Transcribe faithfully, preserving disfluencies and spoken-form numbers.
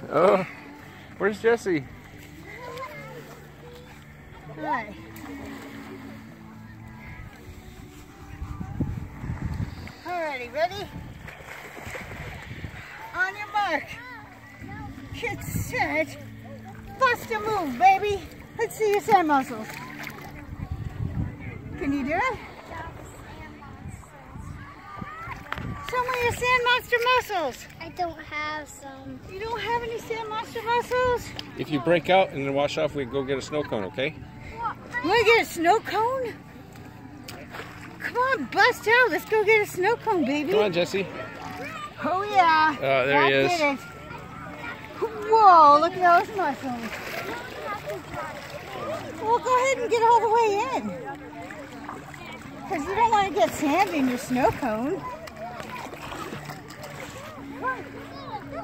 Oh, where's Jessie? Hi. Alrighty, ready? On your mark. Get set. Bust a move, baby. Let's see your sand muscles. Can you do it? Show me your sand monster muscles. I don't have some. You don't have any sand monster muscles? If you break out and then wash off, we go get a snow cone, okay? You want to get a snow cone? Come on, bust out. Let's go get a snow cone, baby. Come on, Jessie. Oh, yeah. Oh, there that he is. Did it. Whoa, look at those muscles. Well, go ahead and get all the way in. Because you don't want to get sand in your snow cone.